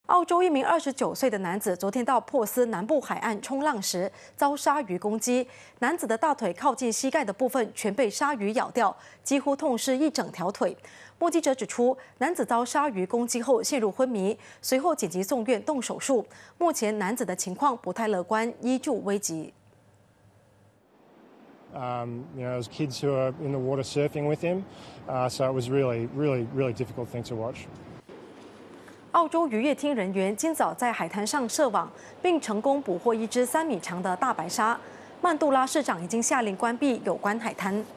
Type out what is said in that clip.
澳洲一名29岁的男子昨天到珀斯南部海岸冲浪时遭鲨鱼攻击，男子的大腿靠近膝盖的部分全被鲨鱼咬掉，几乎痛失一整条腿。目击者指出，男子遭鲨鱼攻击后陷入昏迷，随后紧急送院动手术。目前男子的情况不太乐观，依旧危急。 There's kids who are in the water surfing with him, so it was really difficult thing to watch. 澳洲渔业厅人员今早在海滩上设网，并成功捕获一只3米长的大白鲨。曼杜拉市长已经下令关闭有关海滩。